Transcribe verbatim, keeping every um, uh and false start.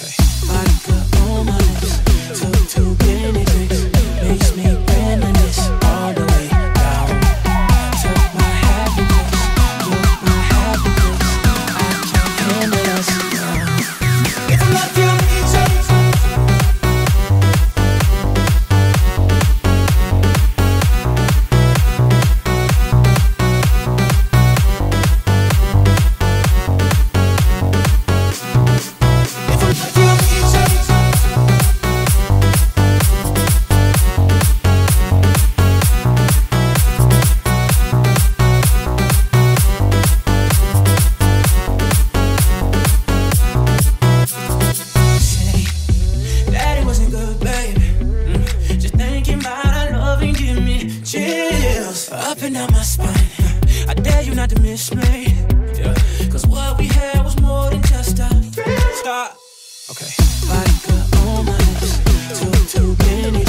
Okay. Vodka on my lips, took two guinea pigs, makes me reminisce all the way down. Took my happy place, took my happy place. I can't handle us now. If I'm not feeling easy, up and down my spine. I dare you not to miss me, yeah. Cause what we had was more than just a start. Okay. Vodka on my lips, took two guinea